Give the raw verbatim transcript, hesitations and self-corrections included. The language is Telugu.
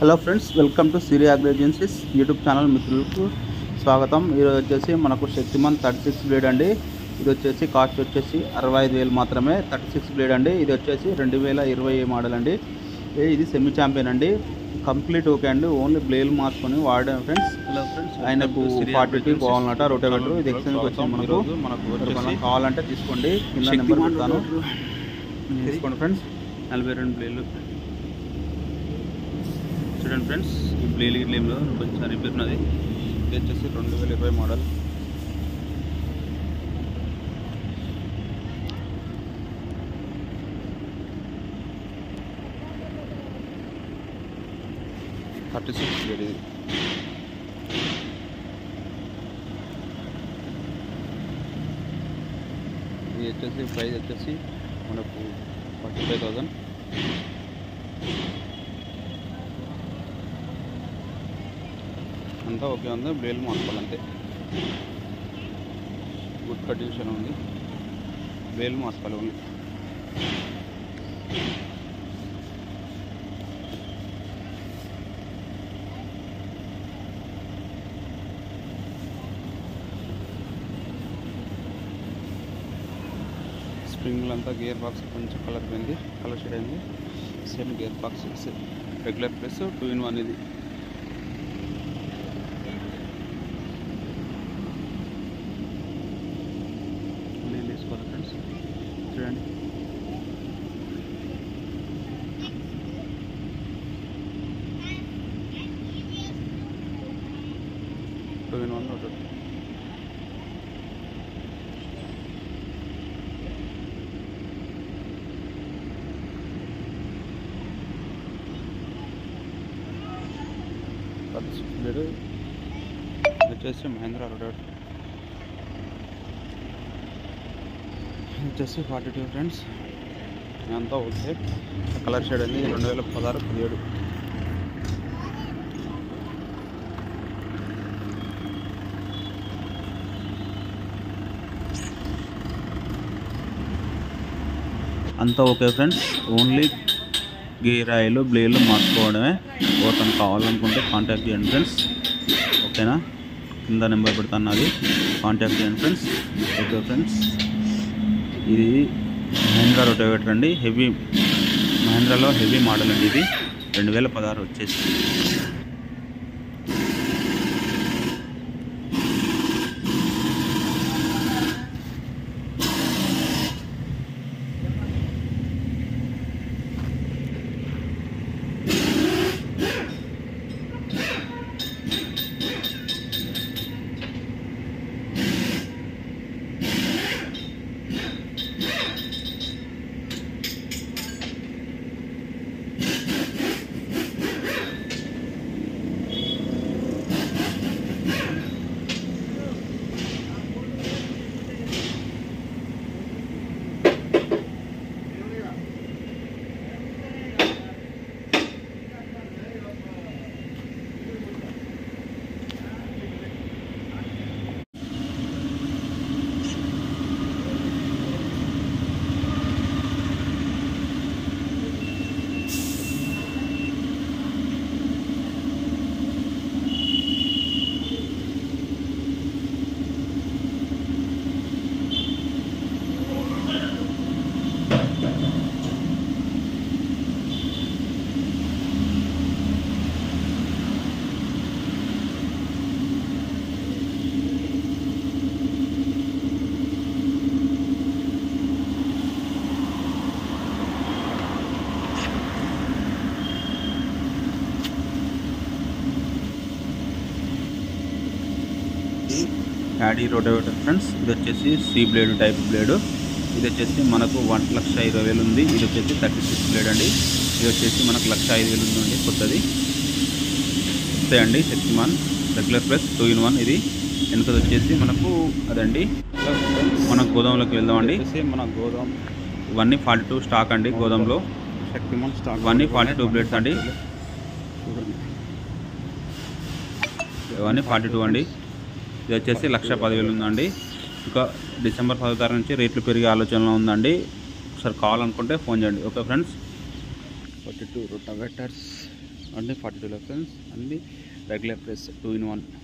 Hello friends, welcome to Siri agros YouTube channel. మిత్రులకు స్వాగతం. ఈరోజు వచ్చేసి మనకు శక్తిమాన్ థర్టీ సిక్స్ బ్లేడ్ అండి. ఇది వచ్చేసి కాస్ట్ వచ్చేసి అరవై ఐదు వేలు మాత్రమే. థర్టీ సిక్స్ బ్లేడ్ అండి. ఇది వచ్చేసి రెండు వేల ఇరవై మోడల్ అండి. ఇది సెమీ ఛాంపియన్ అండి. కంప్లీట్ ఓకే అండి. ఓన్లీ బ్లేడ్ మార్చుకొని వాడడం ఫ్రెండ్స్. హలో ఫ్రెండ్స్, ఆయనకు ఫార్టీ టూ కావాలన్నట రోటోవేటర్. ఇది ఎక్స్చేంజ్కి వచ్చింది మనకు. మనకు కావాలంటే తీసుకోండి, కింద నెంబర్ పెడతాను, తీసుకోండి ఫ్రెండ్స్. నలభై రెండు బ్లేడ్లు చూడండి ఫ్రెండ్స్. ఈ బ్లేడ్ గిట్లేంలో కొంచెం రిపేర్ ఉన్నది. ఇది వచ్చేసి రెండు వేల ఇరవై మోడల్. థర్టీ సిక్స్ బ్లేడ్ ఇది. ఇది వచ్చేసి ప్రైస్ వచ్చేసి మనకు ఫార్టీ ఫైవ్ థౌజండ్. అంతా ఓకే ఉంది. బ్లేడ్ మార్చుకోవాలంతే. గుడ్ కండిషన్ ఉంది. బ్లేడ్ మార్చుకోవాలి ఓన్లీ. స్ప్రింగ్లు అంతా గేర్ బాక్స్ కొంచెం కలర్ పోయింది, కలర్ షేడ్ అయింది. Same gear box regular plus two in one. ఇది తీసుకోవాలి ఫ్రెండ్స్. చూడండి, two in one roto. Blade వచ్చేసి మహీంద్రా రోటోవేటర్. వచ్చేసి ఫార్టీ టూ ఫ్రెండ్స్. అంతా ఓకే. కలర్ షేడ్ అనేది రెండు వేల పదహారు పదిహేడు. అంతా okay friends. Only gear oil బ్లేడ్లు మార్చుకోవడమే. ఓతను కావాలనుకుంటే కాంటాక్ట్ చేయండి ఫ్రెండ్స్. ఓకేనా? కింద నెంబర్ పెడతాను, అది కాంటాక్ట్ చేయండి ఫ్రెండ్స్. ఓకే ఫ్రెండ్స్, ఇది మహీంద్రా రోటోవేటర్ అండి. హెవీ మహీంద్రాలో హెవీ మోడల్ అండి. ఇది రెండు వేల పదహారు వచ్చేసి. యాడీ రోటోవేటర్ ఫ్రెండ్స్. ఇది వచ్చేసి సి బ్లేడ్ టైప్ బ్లేడు. ఇది వచ్చేసి మనకు వన్ లక్ష ఇరవై వేలు ఉంది. ఇది వచ్చేసి థర్టీ సిక్స్ బ్లేడ్ అండి. ఇది వచ్చేసి మనకు లక్ష ఐదు వేలు ఉందండి కొత్తది. అంతే అండి. Shaktiman regular plus two in one. ఇది వెనుకది వచ్చేసి మనకు అదండి. మన గోదాంలోకి వెళ్దామండి. మన గోదాం ఇవన్నీ ఫార్టీ టూ స్టాక్ అండి. గోదాంలో శక్తిమాన్ స్టాక్ ఇవన్నీ ఫార్టీ టూ బ్లేడ్స్ అండి. ఇవన్నీ ఫార్టీ టూ అండి. ఇది వచ్చేసి లక్ష పదివేలు ఉందండి. ఇంకా డిసెంబర్ పదో తారీఖు నుంచి రేట్లు పెరిగే ఆలోచనలో ఉందండి. ఒకసారి కావాలనుకుంటే ఫోన్ చేయండి. Okay friends. Forty two rotavators. అన్ని ఫార్టీ టూ లెఫ్టన్స్ అన్ని regular plus two in one.